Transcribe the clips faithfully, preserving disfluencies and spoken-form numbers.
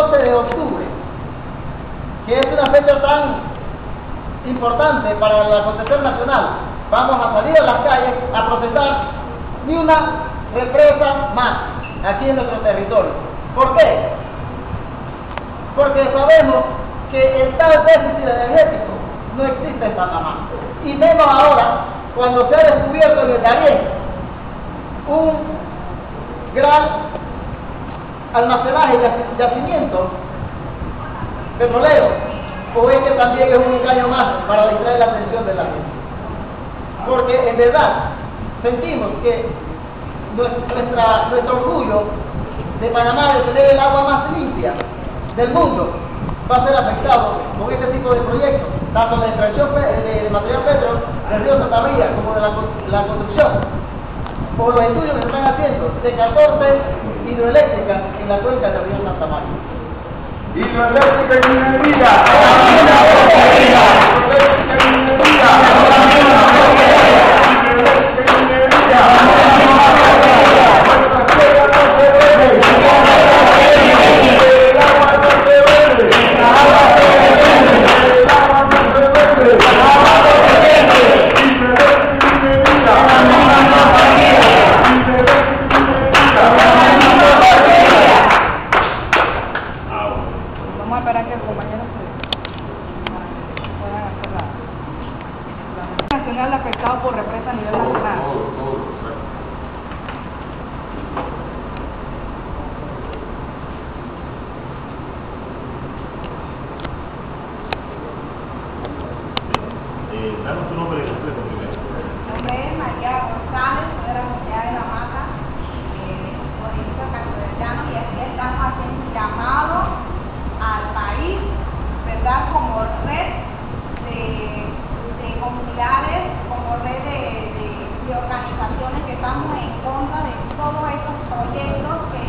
doce de octubre, que es una fecha tan importante para el acontecer nacional, vamos a salir a las calles a protestar ni una represa más aquí en nuestro territorio. ¿Por qué? Porque sabemos que el tal déficit energético no existe en Panamá, y menos ahora cuando se ha descubierto en el Darién un gran almacenaje y yacimiento petrolero, o es que también es un engaño más para distraer la atención de la gente. Porque en verdad sentimos que nuestra, nuestro orgullo de Panamá de tener el agua más limpia del mundo va a ser afectado con este tipo de proyectos, tanto de extracción de, de material petro del río Santa María como de la, la construcción, por los estudios que se están haciendo de catorce hidroeléctricas en la cuenca del río Santa María. Hidroeléctrica y minería. Afectado por represa a nivel nacional. Eh, danos tu nombre completo primero. Mi nombre es María González, soy de la comunidad de La Mata, eh, municipio de Castellano, y aquí estamos haciendo un llamado al país, ¿verdad? Como red de, de comunidades, como red de, de, de organizaciones que estamos en contra de todos estos proyectos que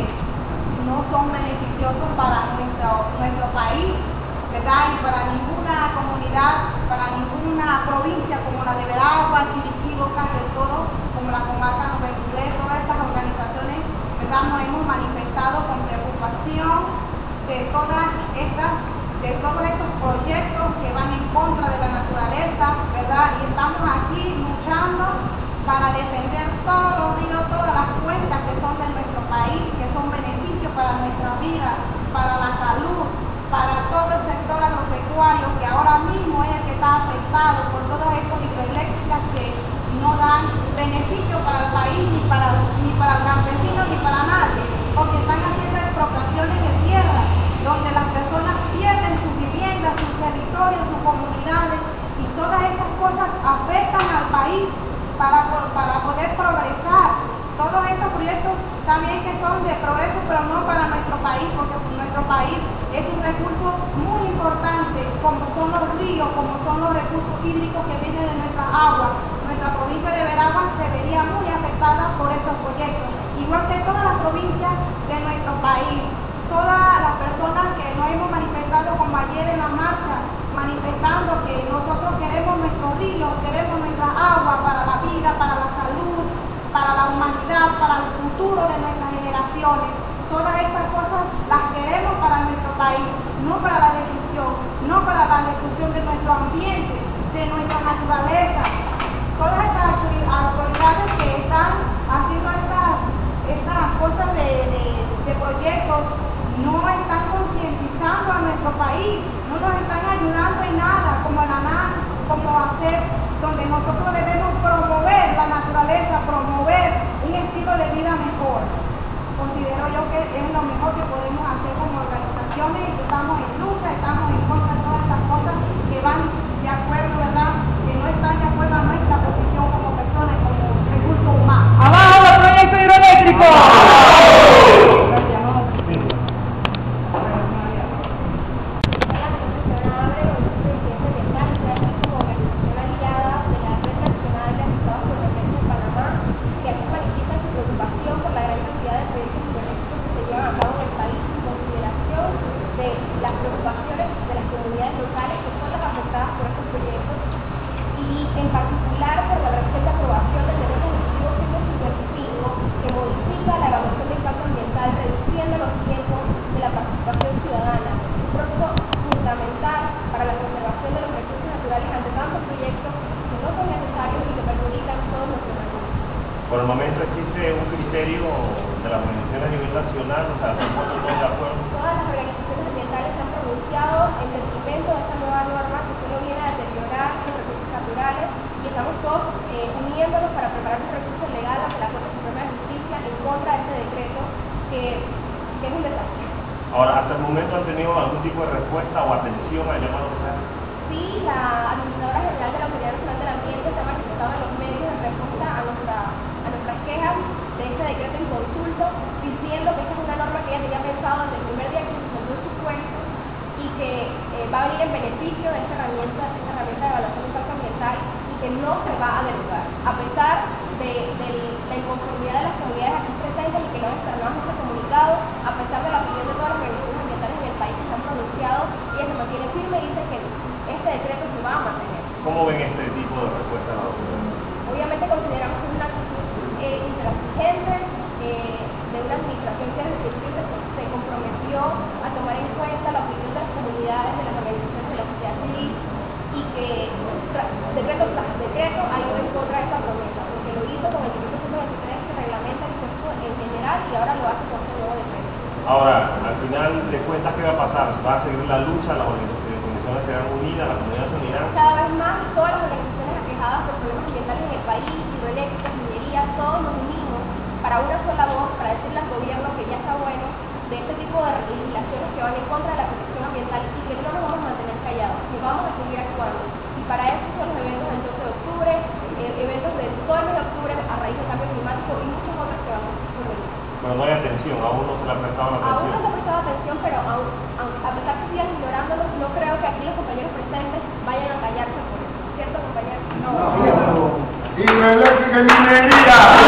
no son beneficiosos para nuestro, nuestro país, ¿verdad? Y para ninguna comunidad, para ninguna provincia como la de Veraguas, Chiriquí, Bocas del Toro, como la comarca Nueva Inglés, todas estas organizaciones, ¿verdad? Nos hemos manifestado con preocupación de todas estas, de todos estos proyectos que van en contra de la naturaleza, ¿verdad? Y estamos aquí luchando para defender todos los ríos, todas las cuencas que son de nuestro país, que son beneficios para nuestra vida, para la salud, para todo el sector agropecuario, que ahora mismo es el que está afectado por todas estas hidroeléctricas que no dan beneficio para el país, ni para, ni para el campesino, ni para nadie, porque están haciendo expropiaciones de tierra, donde las personas pierden sus viviendas, sus territorios, sus comunidades, y todas estas cosas afectan al país para, para poder progresar. Todos estos proyectos también que son de progreso, pero no para nuestro país, porque nuestro país es un recurso muy importante, como son los ríos, como son los recursos hídricos que vienen de nuestras aguas. Nuestra provincia de Veraguas se vería muy afectada por estos proyectos, igual que todas las provincias de nuestro país. Todas las personas que nos hemos manifestado como ayer en la marcha, manifestando que nosotros queremos nuestros ríos, queremos nuestra agua para la vida, para la salud, para la humanidad, para el futuro de nuestras generaciones. Todas estas cosas las queremos para nuestro país, no para la destrucción, no para la destrucción de nuestro ambiente, de nuestra naturaleza. Todas estas autoridades que están haciendo estas, estas cosas de, de, de proyectos no están concientizando a nuestro país, no nos están ayudando en nada, como la N A N, como hacer, donde nosotros debemos promover la naturaleza, promover un estilo de vida mejor. Considero yo que es lo mejor que podemos hacer como organizaciones, y que estamos en lucha, estamos en contra de todas estas cosas que van de acuerdo, ¿verdad? Que no están de acuerdo a nuestra posición como personas, como recursos humanos. ¡Abajo el proyecto hidroeléctrico! Las preocupaciones de las comunidades locales que son las afectadas por estos proyectos, y en particular por la reciente aprobación del decreto ejecutivo ciento cincuenta y cinco, que modifica la evaluación de impacto ambiental reduciendo los tiempos de la participación ciudadana existe un criterio de la organización a nivel nacional, o sea, estamos todos de acuerdo. Todas las organizaciones ambientales se han pronunciado en detrimento de esta nueva norma que solo viene a deteriorar los recursos naturales y estamos todos eh, uniéndonos para preparar un recurso legal ante la Corte Suprema de Justicia en contra de este decreto que, que es un desafío. Ahora, hasta el momento han tenido algún tipo de respuesta o atención al llamado que sea. Sí, la Administradora General de la Autoridad Nacional del Ambiente se ha manifestado en los medios en respuesta a, nuestra, a nuestras quejas de este decreto en consulta, diciendo que esta es una norma que ella tenía pensado desde el primer día que se presentó en su cuerpo y que eh, va a venir en beneficio de esta herramienta, de esta herramienta de evaluación de impacto ambiental y que no se va a derogar, a pesar de, de la inconformidad de las comunidades aquí presentes y que lo han externado en este comunicado, a pesar de la opinión de todas las organizaciones ambientales en el país que se han pronunciado, ella se mantiene firme y dice que este decreto se va a mantener. ¿Cómo ven este tipo de respuesta a la autoridad? Obviamente consideramos que es una actitud eh, intransigente eh, de una administración que desde el principio se, se comprometió a tomar en cuenta la opinión de las comunidades, de las organizaciones de la sociedad civil y que tras, decreto tras decreto ha ido en contra de esa promesa, porque lo hizo con el decreto ciento veintitrés que reglamenta el impuesto en general y ahora lo hace con este nuevo decreto. Ahora, al final de cuentas, ¿qué va a pasar? ¿Va a seguir la lucha? ¿Las organizaciones quedarán unidas? ¿La comunidad se unirá? Cada vez más todas las organizaciones aquejadas por problemas ambientales en el país, hidroeléctricas, minería, todos nos unimos para una sola voz, para decirle al gobierno que ya está bueno de este tipo de legislaciones que van en contra de la protección ambiental y que no nos vamos a mantener callados, que vamos a seguir actuando. Y para eso son los eventos del doce de octubre, eh, eventos del todo el mes de octubre a raíz del cambio climático y muchos otros que vamos a venir. Pero no hay atención, aún no se le ha prestado la atención. Aún no se ha prestado atención, pero aún, aún, a pesar que sigan ignorándolos, no creo que aquí los compañeros presentes vayan a callarse por eso. ¿Cierto, compañeros? No. Hidroeléctrica y minería.